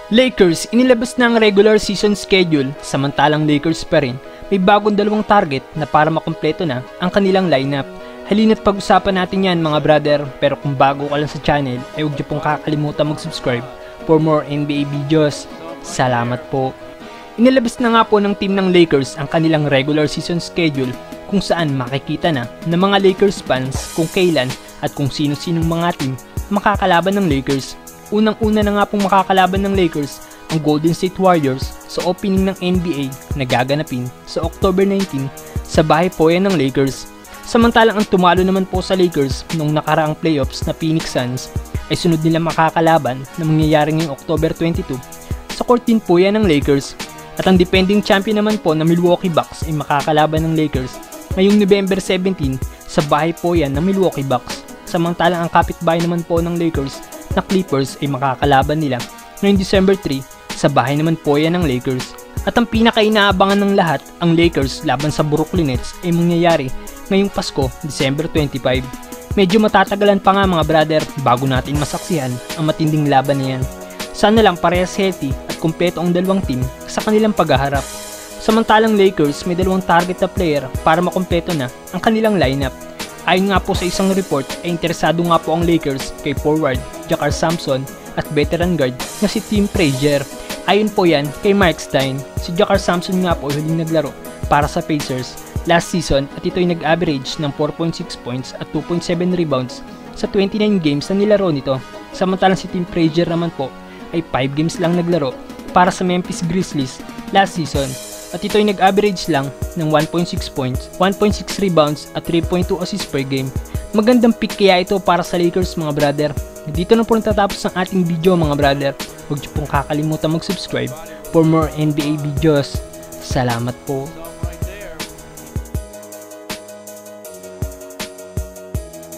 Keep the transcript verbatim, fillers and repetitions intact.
Lakers, inilabas na ang regular season schedule, samantalang Lakers pa rin may bagong dalawang target na para makumpleto na ang kanilang lineup. Halina't pag-usapan natin yan mga brother, pero kung bago ka lang sa channel ay huwag niyo pong kakalimutan mag-subscribe for more N B A videos. Salamat po. Inilabas na nga po ng team ng Lakers ang kanilang regular season schedule kung saan makikita na ng mga Lakers fans kung kailan at kung sino-sinong mga team makakalaban ng Lakers. Unang-una na nga pong makakalaban ng Lakers ang Golden State Warriors sa opening ng N B A na gaganapin sa October nineteenth sa bahay po yan ng Lakers. Samantalang ang tumalo naman po sa Lakers noong nakaraang playoffs na Phoenix Suns ay sunod nila makakalaban na mangyayari ngayong October twenty-second sa court din po yan ng Lakers. At ang defending champion naman po na Milwaukee Bucks ay makakalaban ng Lakers ngayong November seventeenth sa bahay po yan ng Milwaukee Bucks. Samantalang ang kapitbahay naman po ng Lakers na Clippers ay makakalaban nila ngayong December third sa bahay naman po yan ng Lakers. At ang pinaka-inaabangan ng lahat, ang Lakers laban sa Brooklyn Nets ay mangyayari ngayong Pasko, December twenty-fifth. Medyo matatagalan pa nga mga brother bago natin masaksihan ang matinding laban na yan. Sana lang parehas healthy at kumpleto ang dalawang team sa kanilang paghaharap. Samantalang Lakers may dalawang target na player para makumpleto na ang kanilang lineup. Ayon nga po sa isang report ay interesado nga po ang Lakers kay forward Jacar Sampson at veteran guard na si Tim Frazier. Ayon po yan kay Mark Stein, si Jacar Sampson nga po ay huling naglaro para sa Pacers last season at ito ay nag-average ng four point six points at two point seven rebounds sa twenty-nine games na nilaro nito. Samantalang si Tim Frazier naman po ay five games lang naglaro para sa Memphis Grizzlies last season at ito ay nag-average lang ng one point six points, one point six rebounds at three point two assists per game. Magandang pick kaya ito para sa Lakers mga brother. Dito na po natatapos ang ating video mga brother. Huwag niyo pong kakalimutan mag-subscribe for more N B A videos. Salamat po.